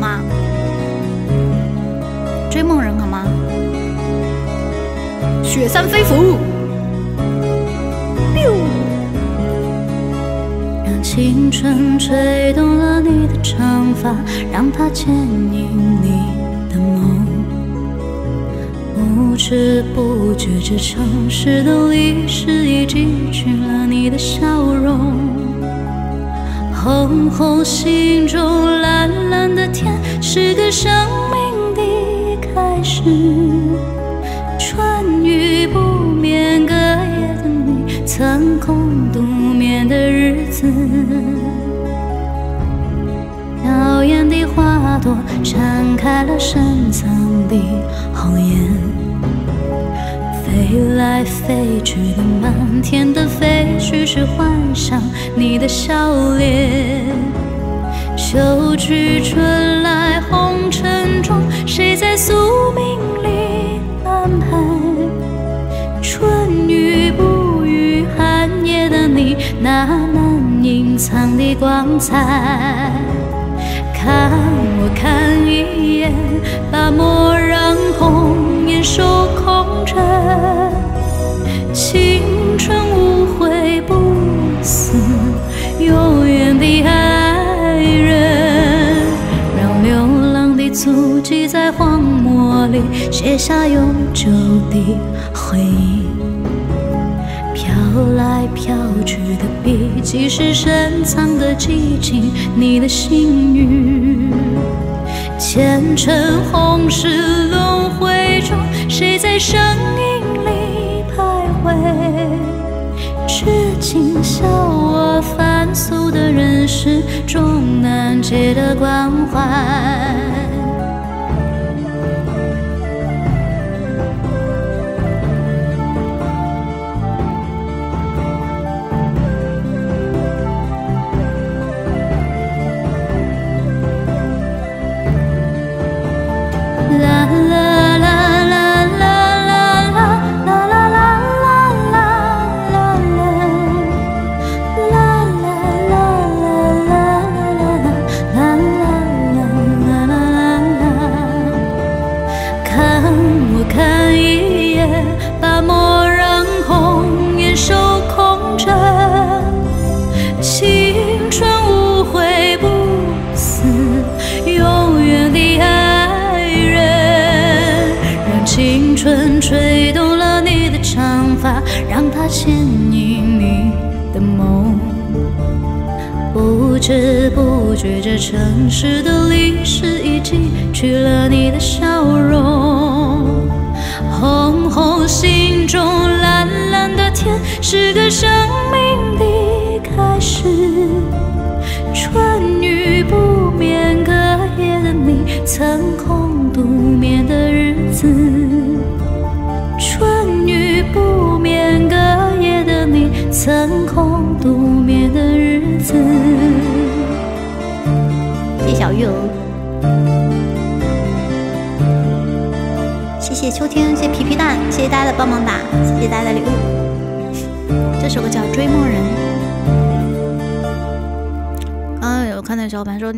吗？追梦人好吗？雪山飞狐， 让青春吹动了你的长发，让它牵引你的梦。不知不觉，这城市的历史已记取了你的笑容。红红心中蓝蓝的天，是个生命的开始。春雨不眠，隔夜的你，曾空独眠的日子。耀眼的花朵绽开了深藏的红颜，飞来飞去的满天的飞絮是幻想你的笑脸。秋去春来红尘中，谁在宿命里安排？春雨不语寒夜的你，那难隐藏的光彩。看我看一眼，把莫让红颜收空着。青春无悔不死，永远的爱人。让流浪的足迹在荒漠里写下永久的回忆。飘来飘去的笔迹是深藏的激情，你的心语。前尘红世轮回中，谁在声音里徘徊？至今笑我凡俗的人世中难解的关怀。看一眼，把莫让红颜收空着。青春无悔不死，永远的爱人。让青春吹动了你的长发，让它牵引你的梦。不知不觉，这城市的历史已记取了你的笑容。红红心中蓝蓝的天，是个生命的开始。春雨不眠，隔夜的你，曾空独眠的日子。春雨不眠，隔夜的你，曾空独眠的日子。 谢谢小玉儿，谢谢秋天，谢谢皮皮蛋，谢谢大家的帮忙打，谢谢大家的礼物。这首歌叫《追梦人》。刚刚有看到小伙伴说